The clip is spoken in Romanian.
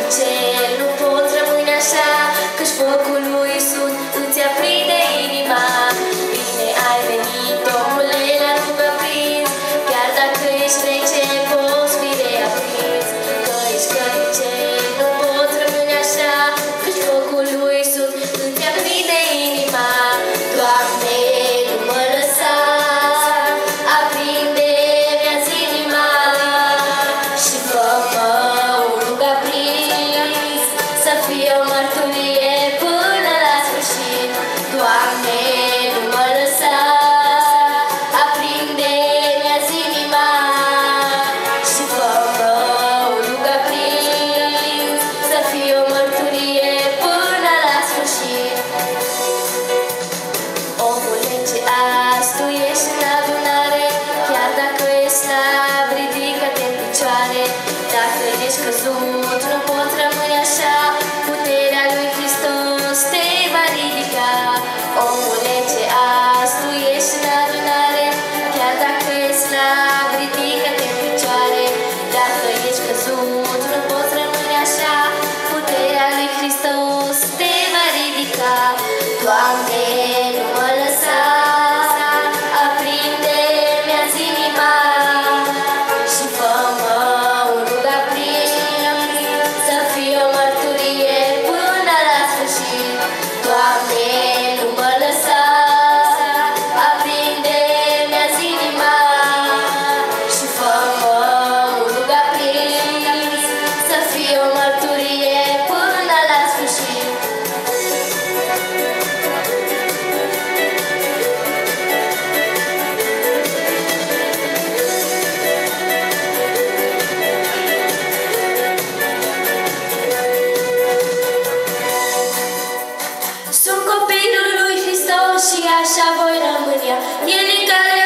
cer nu pot rămâne așa, căci focul lui Iisus îți aprinde inima. Bine ai venit, omule, la rugă prins, chiar dacă ești rece, poți fi reaprins. Că ești călnicer, nu pot rămâne așa, căci focul lui Iisus îți aprinde inima. Doamne, nu mă lăsa, aprinde-mi azi inima și fă-mă un rug aprins, să fie o mărturie până la sfârșit. Doamne, nu mă lăsa, aprinde-mi azi inima și fă-mă un rug aprins, să fie o mărturie până la sfârșit. Omule, ce azi tu ești în adunare, chiar dacă ești slab, ridică-te în picioare. Dacă ești căzut, nu poți rămâne așa, puterea lui Hristos te va ridica. Omule, ce azi tu ești în adunare, chiar dacă ești slab, ridică-te în picioare. Dacă ești căzut, nu poți rămâne așa, puterea lui Hristos te va ridica. Doamne, nu mă lăsa, aprinde-mi azi inima și fă-mă un rug aprins, să fie o mărturie până la sfârșit. Doamne, nu mă lăsa, aprinde-mi azi inima și fă-mă un rug aprins, să fie o mărturie până la sfârșit. Sunt copilul lui Hristos și așa voi rămâne. El e care